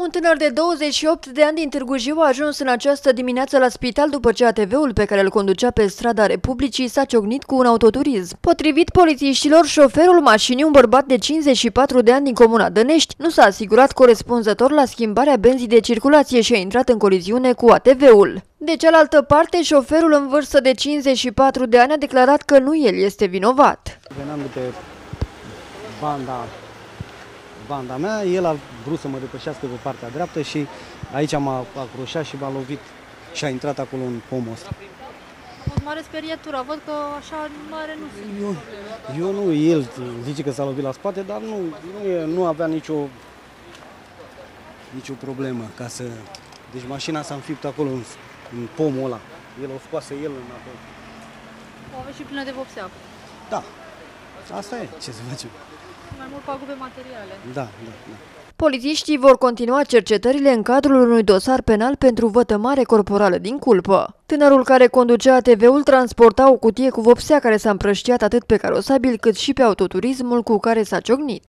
Un tânăr de 28 de ani din Târgu-Jiu a ajuns în această dimineață la spital după ce ATV-ul pe care îl conducea pe strada Republicii s-a ciocnit cu un autoturism. Potrivit polițiștilor, șoferul mașinii, un bărbat de 54 de ani din comuna Dănești, nu s-a asigurat corespunzător la schimbarea benzii de circulație și a intrat în coliziune cu ATV-ul. De cealaltă parte, șoferul în vârstă de 54 de ani a declarat că nu el este vinovat. Veneam de pe banda mea, el a vrut să mă depășească pe partea dreaptă și aici m-a acroșat și m-a lovit și a intrat acolo în pomul ăsta. A fost mare sperietură, văd că așa mare nu sunt. Eu nu, el zice că s-a lovit la spate, dar nu avea nicio problemă ca să... Deci mașina s-a înfipt acolo în pomul ăla. El o scoase el înapoi. O avea și plină de vopsea. Da, asta e, ce să facem. Mai mult pagube materiale. Da. Polițiștii vor continua cercetările în cadrul unui dosar penal pentru vătămare corporală din culpă. Tânărul care conducea ATV-ul transporta o cutie cu vopsea care s-a împrăștiat atât pe carosabil cât și pe autoturismul cu care s-a ciocnit.